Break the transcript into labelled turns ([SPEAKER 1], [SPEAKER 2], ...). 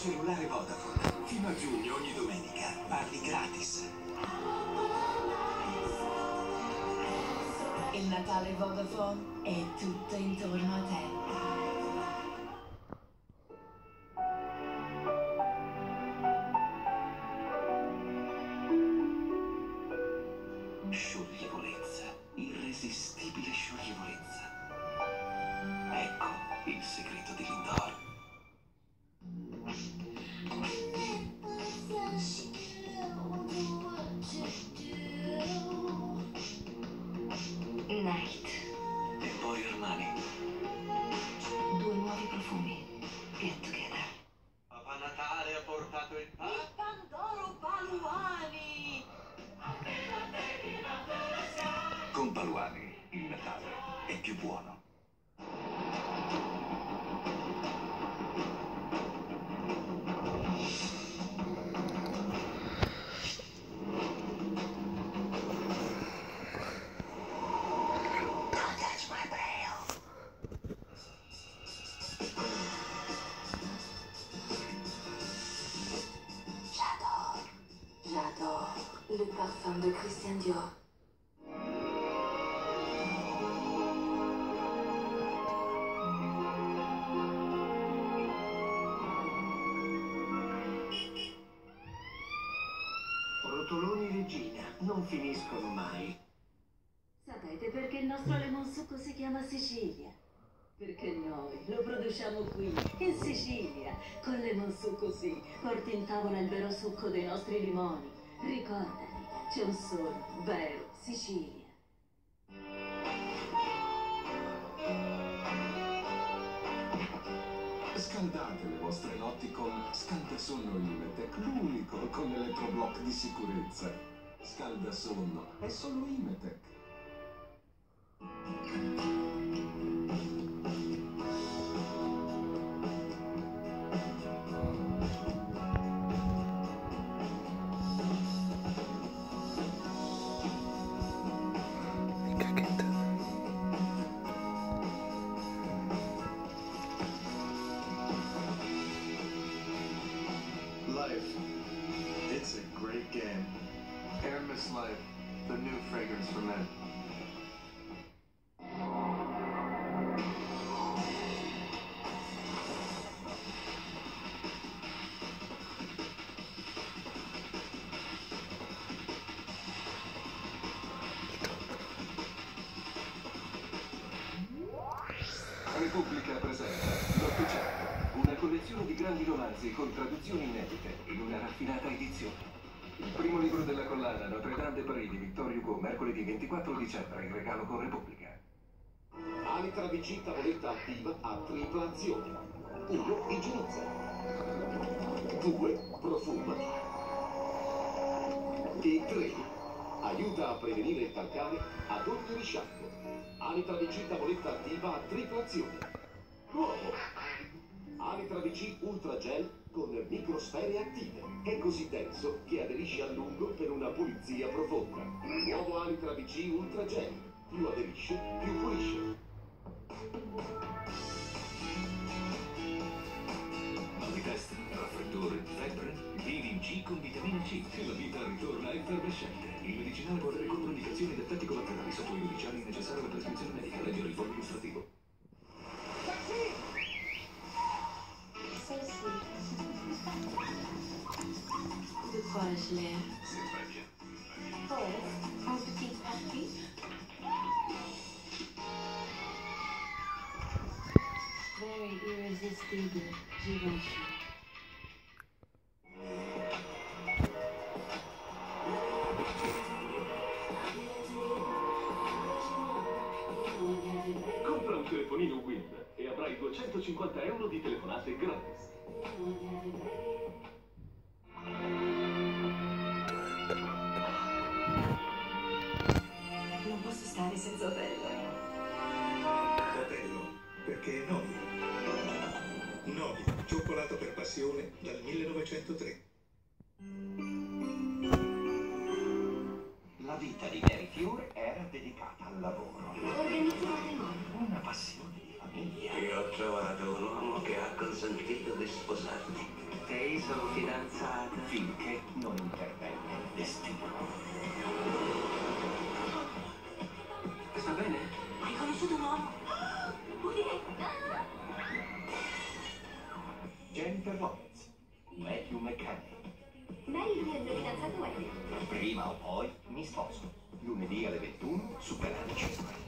[SPEAKER 1] cellulare Vodafone. Fino a giugno, ogni domenica, parli gratis.
[SPEAKER 2] Il Natale Vodafone è tutto intorno a te.
[SPEAKER 1] Scioglievolezza, irresistibile scioglievolezza. Ecco il segreto di Lindor.
[SPEAKER 2] Night.
[SPEAKER 1] Emporio Armani.
[SPEAKER 2] 2 nuovi profumi. Get together.
[SPEAKER 1] Papà Natale ha portato il
[SPEAKER 2] Il Pandoro Paluani.
[SPEAKER 1] Con Paluani il Natale è più buono.
[SPEAKER 2] J'adore le parfum de Christian Dior.
[SPEAKER 1] Rotoloni Regina non finiscono mai.
[SPEAKER 3] Sapete perché il nostro lemon succo si chiama Sicilia? Perché noi lo produciamo qui, in Sicilia. Con Lemon Succo sì, porti in tavola il vero succo dei nostri limoni. Ricordati, c'è un solo, vero, Sicilia.
[SPEAKER 4] Scaldate le vostre notti con Scaldasonno Imetec, l'unico con l'elettroblock di sicurezza. Scaldasonno è solo Imetec.
[SPEAKER 5] Life. It's a great game. Hermes Life, the new fragrance for men.
[SPEAKER 6] Repubblica presenta L'Ottocento, una collezione di grandi romanzi con traduzioni inedite in una raffinata edizione. Il primo libro della collana Notre Dame de Paris di Victor Hugo, mercoledì 24 dicembre, in regalo con Repubblica.
[SPEAKER 7] Alitra VC tavoletta attiva a tripla azione. 1. Igienizza. 2. Profuma. E 3. Aiuta a prevenire il calcare ad ogni risciacquo. Alitra VC tavoletta attiva a tripla azione. Nuovo. Alitra VC Ultra Gel con microsfere attive. È così denso che aderisce a lungo per una pulizia profonda. Nuovo Alitra VC Ultra Gel. Più aderisce, più pulisce.
[SPEAKER 1] Mal di testa, raffreddore, febbre, Livin C con vitamina C. E la vita ritorna effervescente. Il medicinale può avere controindicazioni ed effetti collaterali sotto i 12 anni necessari alla prescrizione medica. Leggere il foglio illustrativo.
[SPEAKER 2] De quoi ai-je l'air?
[SPEAKER 1] C'est très bien.
[SPEAKER 2] Poète, un petit parti. Very irresistible, Givenchy.
[SPEAKER 6] Compra un telefonino Wind e avrai 250 euro di telefonate gratis.
[SPEAKER 3] Non posso stare senza Otello.
[SPEAKER 1] Otello, perché è Novi. Novi, cioccolato per passione dal 1903. La vita di Mary Fiore era dedicata al lavoro.
[SPEAKER 3] Organizzo un matrimonio.
[SPEAKER 1] Una passione di famiglia.
[SPEAKER 8] Io ho trovato un uomo che ha consentito di sposarti. Ehi, sono fidanzata.
[SPEAKER 7] Finché non intervenne il destino.
[SPEAKER 8] Sta bene?
[SPEAKER 2] Hai conosciuto un uomo?
[SPEAKER 7] Jennifer Lawrence, Matthew McConaughey.
[SPEAKER 2] Marilyn è il mio fidanzato Eddie.
[SPEAKER 7] Prima o poi mi sposo. Lunedì alle 21 su Canale 5.